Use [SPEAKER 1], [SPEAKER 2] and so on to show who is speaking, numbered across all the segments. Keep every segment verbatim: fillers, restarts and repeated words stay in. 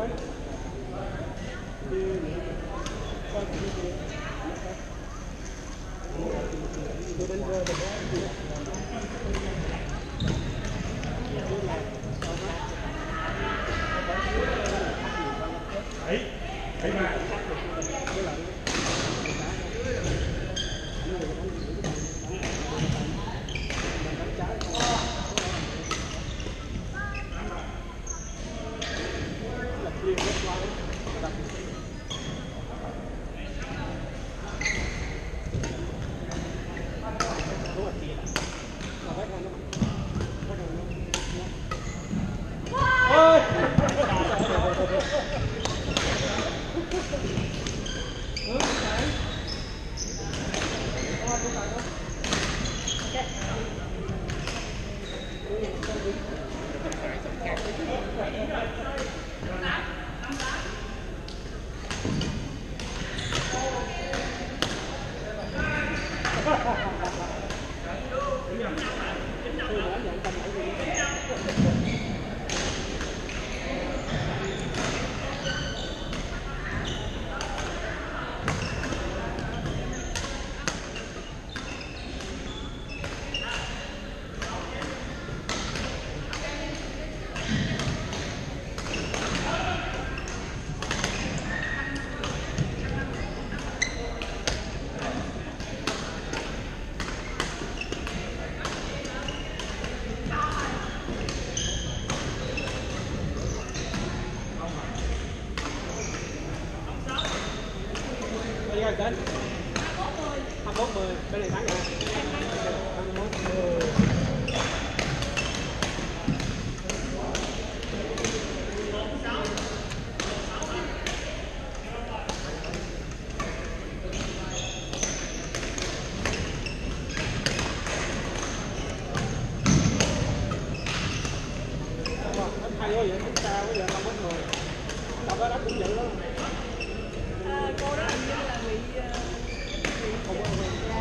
[SPEAKER 1] Đấy, thấy mà. Đến hai mươi mốt mười bên này thắng rồi hai mươi mốt mười hay quá vậy, chúng ta bây giờ năm mốt mười tập đó cũng dữ lắm.
[SPEAKER 2] Cô đó hình như là bị bị không có quen ra.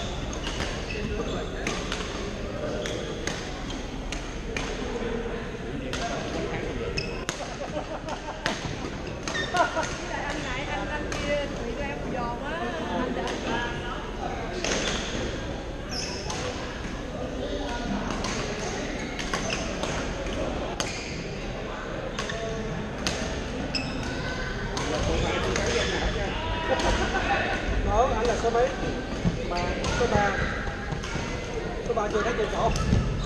[SPEAKER 2] Anh này anh anh kia bị ra một giòn á, anh đã
[SPEAKER 1] Đó, anh là số mấy? Mà số ba. Số ba chưa thấy trên chỗ.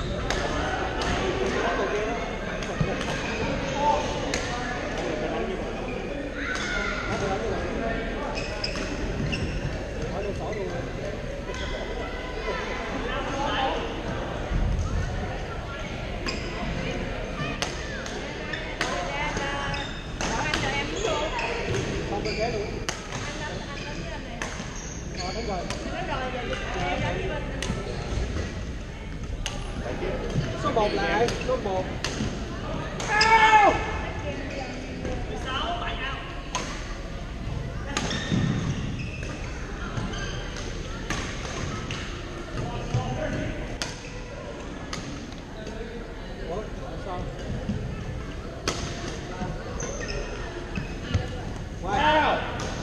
[SPEAKER 1] Không có ghế luôn. Ờ, đúng rồi. Số một là ai? Số một. Ao! Ủa, sao? Wow!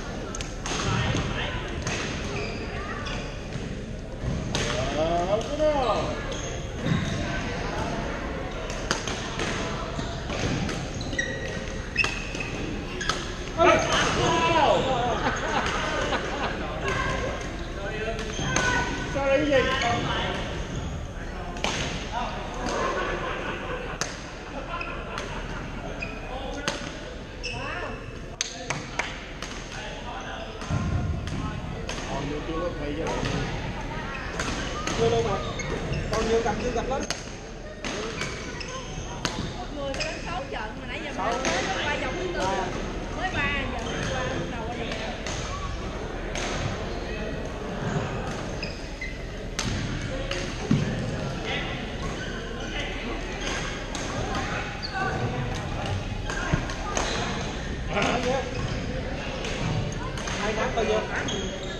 [SPEAKER 1] Ờ, cái đó. Sao đây cái gì? Còn nhiều chưa có thầy chưa? Chưa đâu mà. Còn nhiều cầm chưa gặp lắm.
[SPEAKER 2] một người sẽ đánh sáu trận mà nãy giờ mình mới qua vòng thứ tư. Mới ba giờ mình qua lúc đầu qua vậy.
[SPEAKER 1] Hai tháng bao nhiêu?